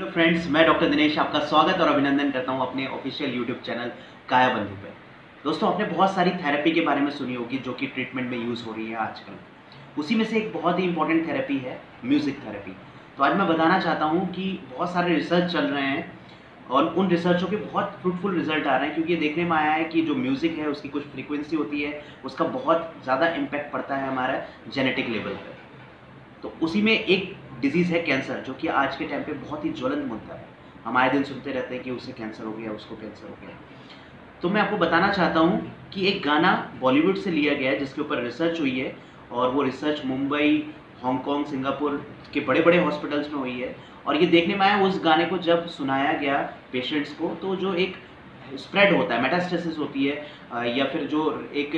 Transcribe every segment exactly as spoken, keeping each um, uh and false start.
Hello friends, मैं doctor Dinesh आपका स्वागत और अभिनंदन करता हूं अपने ऑफिशियल यूट्यूब चैनल काया बंधु पे। दोस्तों, आपने बहुत सारी थेरेपी के बारे में सुनी होगी जो कि ट्रीटमेंट में यूज़ हो रही है आजकल। उसी में से एक बहुत ही इंपॉर्टेंट थेरेपी है म्यूज़िक थेरेपी। तो आज मैं बताना चाहता हूँ कि बहुत सारे रिसर्च चल रहे हैं और उन रिसर्चों के बहुत फ्रूटफुल रिजल्ट आ रहे हैं, क्योंकि ये देखने में आया है कि जो म्यूज़िक है उसकी कुछ फ्रीक्वेंसी होती है, उसका बहुत ज़्यादा इम्पैक्ट पड़ता है हमारा जेनेटिक लेवल पर। तो उसी में एक डिजीज़ है कैंसर, जो कि आज के टाइम पे बहुत ही ज्वलंत मुद्दा है। हम आए दिन सुनते रहते हैं कि उसे कैंसर हो गया, उसको कैंसर हो गया। तो मैं आपको बताना चाहता हूँ कि एक गाना बॉलीवुड से लिया गया है जिसके ऊपर रिसर्च हुई है, और वो रिसर्च मुंबई, हांगकांग, सिंगापुर के बड़े-बड़े हॉस्पिटल्स में हुई है। और ये देखने में आया, उस गाने को जब सुनाया गया पेशेंट्स को, तो जो एक स्प्रेड होता है, मेटास्टेसिस होती है, अ, या फिर जो एक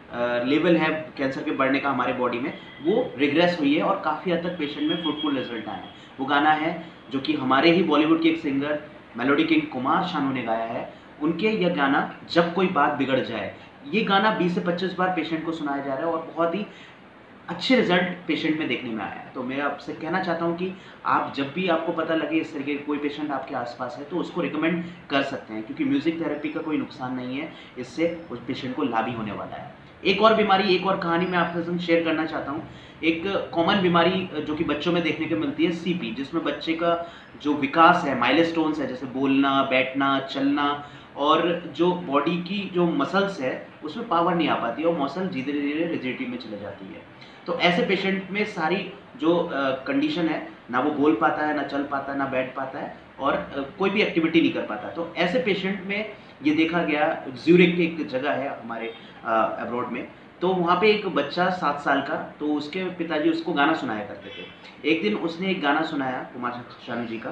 लेवल है कैंसर के बढ़ने का हमारे बॉडी में, वो रिग्रेस हुई है और काफ़ी हद तक पेशेंट में फ्रूटफुल रिजल्ट आए हैं। वो गाना है जो कि हमारे ही बॉलीवुड के एक singer melody king Kumar Sanu ने गाया है। उनके यह गाना जब कोई बात बिगड़ जाए, ये गाना बीस से पच्चीस बार पेशेंट को सुनाया जा रहा है और बहुत ही अच्छे रिजल्ट पेशेंट में देखने में आया है। तो मैं आपसे कहना चाहता हूँ कि आप जब भी आपको पता लगे इस तरीके कोई पेशेंट आपके आसपास है, तो उसको रिकमेंड कर सकते हैं, क्योंकि म्यूज़िक थेरेपी का कोई नुकसान नहीं है, इससे उस पेशेंट को लाभ ही होने वाला है। एक और बीमारी, एक और कहानी मैं आपके साथ शेयर करना चाहता हूँ। एक कॉमन बीमारी जो कि बच्चों में देखने को मिलती है, सीपी, जिसमें बच्चे का जो विकास है, माइलस्टोन्स है, जैसे बोलना, बैठना, चलना, और जो बॉडी की जो मसल्स है उसमें पावर नहीं आ पाती है और मसल धीरे धीरे रिजिडिटी में चले जाती है। तो ऐसे पेशेंट में सारी जो कंडीशन है, ना वो बोल पाता है, ना चल पाता है, ना बैठ पाता है, और अ, कोई भी एक्टिविटी नहीं कर पाता। तो ऐसे पेशेंट में ये देखा गया, ज्यूरिक एक जगह है हमारे अब्रॉड में, तो वहाँ पे एक बच्चा सात साल का, तो उसके पिताजी उसको गाना सुनाया करते थे। एक दिन उसने एक गाना सुनाया कुमार शानू जी का,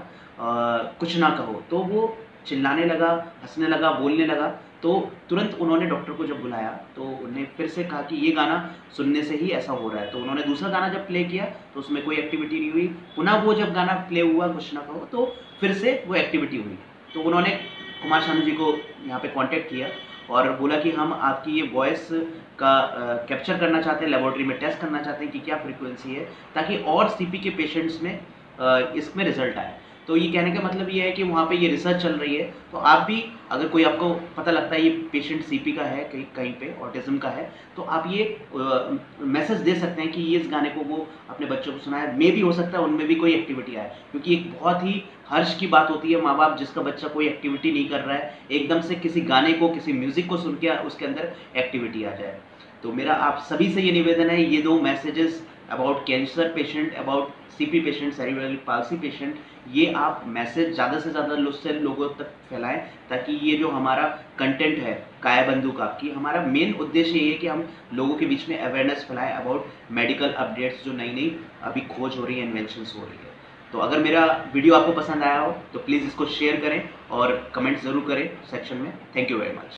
अ, कुछ ना कहो, तो वो चिल्लाने लगा, हँसने लगा, बोलने लगा। तो तुरंत उन्होंने डॉक्टर को जब बुलाया, तो उन्हें फिर से कहा कि ये गाना सुनने से ही ऐसा हो रहा है। तो उन्होंने दूसरा गाना जब प्ले किया तो उसमें कोई एक्टिविटी नहीं हुई। पुनः वो जब गाना प्ले हुआ कुछ ना कहो, तो फिर से वो एक्टिविटी हुई। तो उन्होंने कुमार शानू जी को यहाँ पे कांटेक्ट किया और बोला कि हम आपकी ये वॉइस का कैप्चर करना चाहते हैं, लेबोरेटरी में टेस्ट करना चाहते हैं कि क्या फ्रीक्वेंसी है, ताकि और सीपी के पेशेंट्स में अ, इसमें रिजल्ट आए। तो ये कहने का मतलब ये है कि वहाँ पे ये रिसर्च चल रही है। तो आप भी, अगर कोई आपको पता लगता है ये पेशेंट सीपी का है, कहीं कहीं पे ऑटिज्म का है, तो आप ये मैसेज दे सकते हैं कि ये इस गाने को वो अपने बच्चों को सुनाए। मे भी हो सकता है उनमें भी कोई एक्टिविटी आए, क्योंकि एक बहुत ही हर्ष की बात होती है माँ बाप जिसका बच्चा कोई एक्टिविटी नहीं कर रहा है, एकदम से किसी गाने को, किसी म्यूज़िक को सुन के उसके अंदर एक्टिविटी आ जाए। तो मेरा आप सभी से ये निवेदन है, ये दो messages about cancer patient, about CP patient, cerebral palsy patient, ये आप मैसेज ज़्यादा से ज़्यादा से लोगों तक फैलाएं, ताकि ये जो हमारा कंटेंट है काया बंधु का, कि हमारा मेन उद्देश्य ये है कि हम लोगों के बीच में अवेयरनेस फैलाएं अबाउट मेडिकल अपडेट्स, जो नई नई अभी खोज हो रही है, इन्वेंशंस हो रही है। तो अगर मेरा वीडियो आपको पसंद आया हो तो प्लीज़ इसको शेयर करें और कमेंट ज़रूर करें सेक्शन में। Thank you very much.